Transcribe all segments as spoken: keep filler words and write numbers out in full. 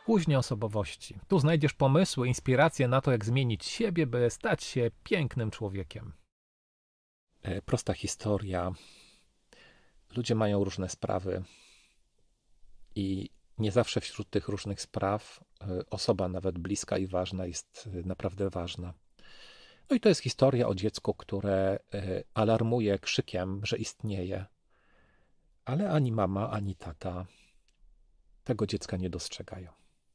Kuźnia osobowości. Tu znajdziesz pomysły, inspiracje na to, jak zmienić siebie, by stać się pięknym człowiekiem. Prosta historia. Ludzie mają różne sprawy i nie zawsze wśród tych różnych spraw osoba nawet bliska i ważna jest naprawdę ważna. No i to jest historia o dziecku, które alarmuje krzykiem, że istnieje, ale ani mama, ani tata tego dziecka nie dostrzegają.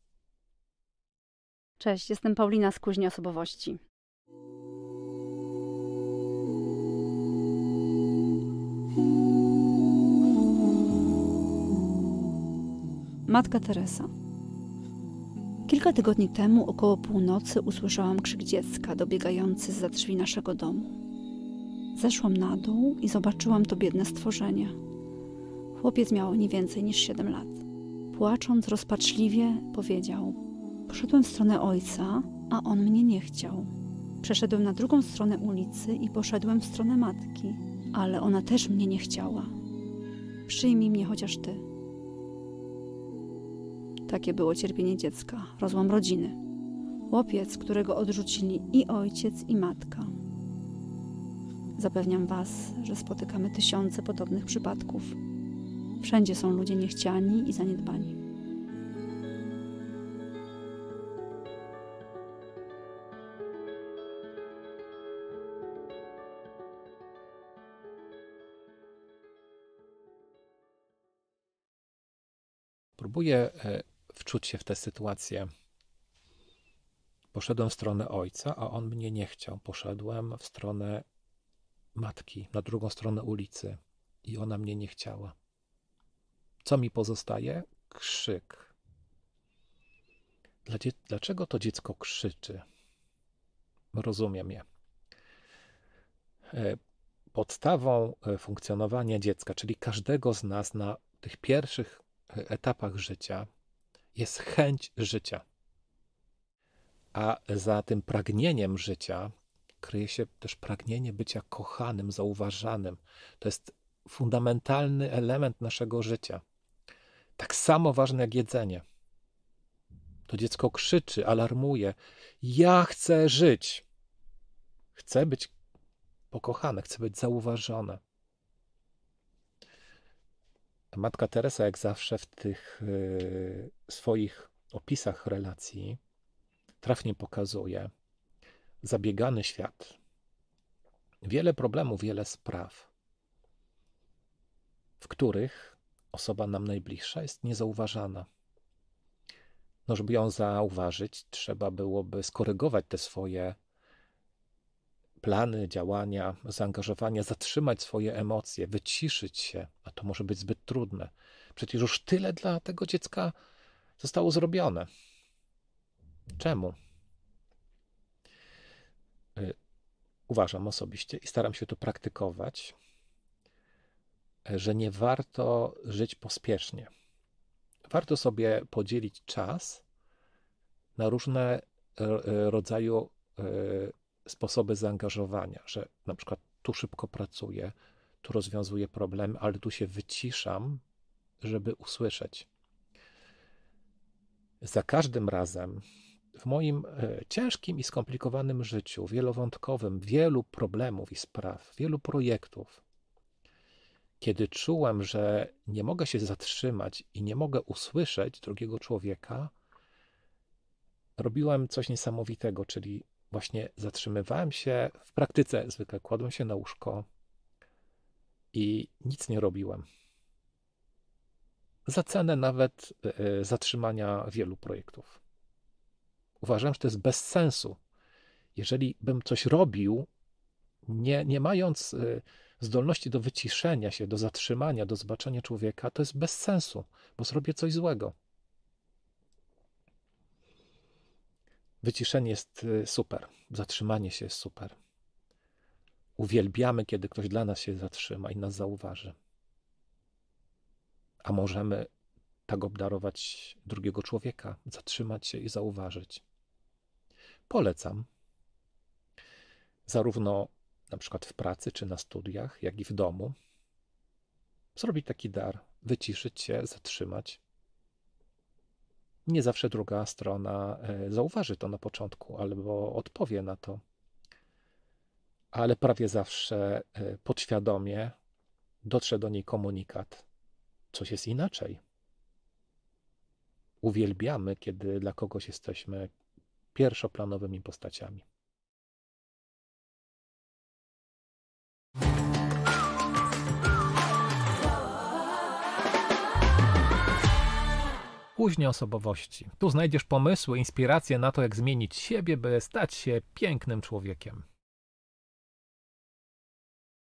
Cześć, jestem Paulina z Kuźni Osobowości. Matka Teresa. Kilka tygodni temu około północy usłyszałam krzyk dziecka dobiegający zza drzwi naszego domu. Zeszłam na dół i zobaczyłam to biedne stworzenie. Chłopiec miał nie więcej niż siedem lat. Płacząc rozpaczliwie powiedział: poszedłem w stronę ojca, a on mnie nie chciał. Przeszedłem na drugą stronę ulicy i poszedłem w stronę matki, ale ona też mnie nie chciała. Przyjmij mnie chociaż ty. Takie było cierpienie dziecka, rozłam rodziny. Chłopiec, którego odrzucili i ojciec, i matka. Zapewniam was, że spotykamy tysiące podobnych przypadków. Wszędzie są ludzie niechciani i zaniedbani. Próbuję wczuć się w tę sytuację. Poszedłem w stronę ojca, a on mnie nie chciał. Poszedłem w stronę matki, na drugą stronę ulicy i ona mnie nie chciała. Co mi pozostaje? Krzyk. Dlaczego to dziecko krzyczy? Rozumiem je. Podstawą funkcjonowania dziecka, czyli każdego z nas na tych pierwszych etapach życia, jest chęć życia. A za tym pragnieniem życia kryje się też pragnienie bycia kochanym, zauważanym. To jest fundamentalny element naszego życia. Tak samo ważne jak jedzenie. To dziecko krzyczy, alarmuje. Ja chcę żyć. Chcę być pokochane, chcę być zauważone. Matka Teresa, jak zawsze w tych y, swoich opisach relacji, trafnie pokazuje zabiegany świat. Wiele problemów, wiele spraw, w których osoba nam najbliższa jest niezauważana. No, żeby ją zauważyć, trzeba byłoby skorygować te swoje plany, działania, zaangażowania, zatrzymać swoje emocje, wyciszyć się, a to może być zbyt trudne. Przecież już tyle dla tego dziecka zostało zrobione. Czemu? Uważam osobiście i staram się to praktykować, że nie warto żyć pospiesznie. Warto sobie podzielić czas na różne rodzaje sposoby zaangażowania, że na przykład tu szybko pracuję, tu rozwiązuję problemy, ale tu się wyciszam, żeby usłyszeć. Za każdym razem w moim ciężkim i skomplikowanym życiu, wielowątkowym, wielu problemów i spraw, wielu projektów, kiedy czułem, że nie mogę się zatrzymać i nie mogę usłyszeć drugiego człowieka, robiłem coś niesamowitego, czyli właśnie zatrzymywałem się, w praktyce zwykle kładłem się na łóżko i nic nie robiłem. Za cenę nawet zatrzymania wielu projektów. Uważam, że to jest bez sensu. Jeżeli bym coś robił, nie, nie mając zdolności do wyciszenia się, do zatrzymania, do zobaczenia człowieka, to jest bez sensu, bo zrobię coś złego. Wyciszenie jest super, zatrzymanie się jest super. Uwielbiamy, kiedy ktoś dla nas się zatrzyma i nas zauważy. A możemy tak obdarować drugiego człowieka, zatrzymać się i zauważyć. Polecam, zarówno na przykład w pracy czy na studiach, jak i w domu, zrobić taki dar, wyciszyć się, zatrzymać Nie zawsze druga strona zauważy to na początku albo odpowie na to, ale prawie zawsze podświadomie dotrze do niej komunikat. Coś jest inaczej. Uwielbiamy, kiedy dla kogoś jesteśmy pierwszoplanowymi postaciami. Kuźnia osobowości. Tu znajdziesz pomysły, inspiracje na to, jak zmienić siebie, by stać się pięknym człowiekiem.